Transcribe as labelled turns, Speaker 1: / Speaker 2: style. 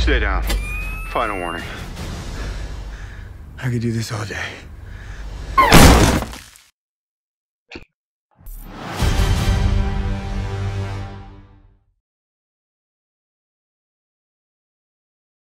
Speaker 1: Stay down. Final warning.
Speaker 2: I could do this all day.